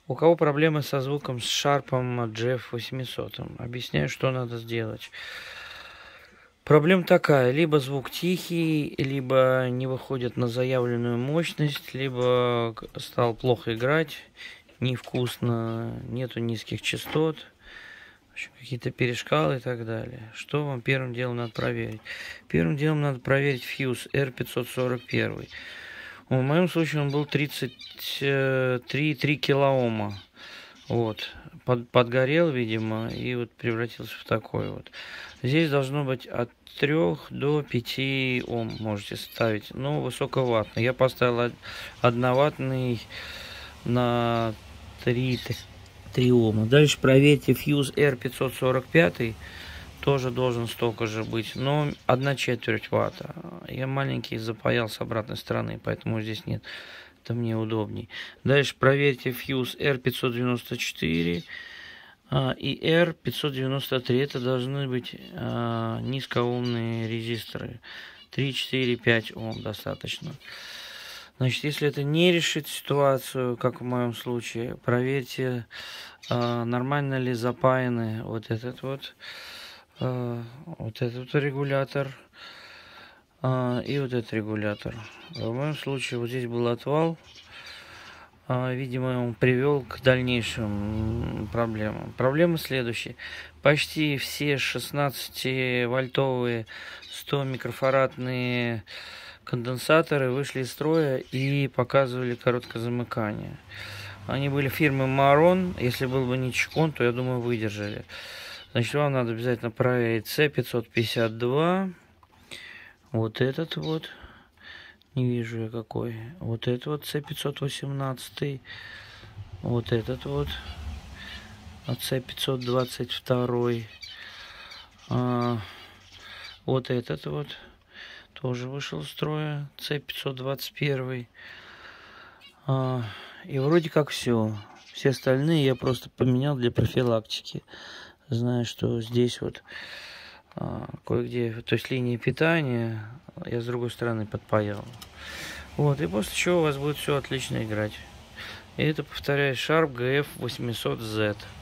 У кого проблемы со звуком с шарпом GF800? Объясняю, что надо сделать. Проблема такая: либо звук тихий, либо не выходит на заявленную мощность, либо стал плохо играть, невкусно, нету низких частот, какие-то перешкалы и так далее. Что вам первым делом надо проверить? Первым делом надо проверить фьюз R541. В моем случае он был 33,3 килоома. Вот. Подгорел, видимо, и вот превратился в такой вот. Здесь должно быть от 3 до 5 Ом можете ставить. Но высоковаттный. Я поставил 1-ваттный на 3 Ома. Дальше проверьте фьюз R545. Тоже должен столько же быть, но 1/4 ватта. Я маленький запаял с обратной стороны, поэтому здесь нет. Это мне удобней. Дальше проверьте фьюз R594 и R593. Это должны быть низкоомные резисторы. 3, 4, 5 Ом достаточно. Значит, если это не решит ситуацию, как в моем случае, проверьте, нормально ли запаяны вот этот вот регулятор и вот этот регулятор. В моем случае вот здесь был отвал. Видимо, он привел к дальнейшим проблемам. Проблема следующая. Почти все 16-вольтовые 100 микрофарадные конденсаторы вышли из строя и показывали короткое замыкание. Они были фирмы Marron. Если был бы не Чикон, то, я думаю, выдержали. Значит, вам надо обязательно проверить C552. Вот этот вот. Не вижу я какой. Вот этот вот C518. Вот этот вот. C522. Вот этот вот. Тоже вышел из строя. C521. И вроде как все. Все остальные я просто поменял для профилактики. Знаю, что здесь вот кое-где, то есть линии питания, я с другой стороны подпаял. Вот, и после чего у вас будет все отлично играть. И это, повторяю, Sharp GF800Z.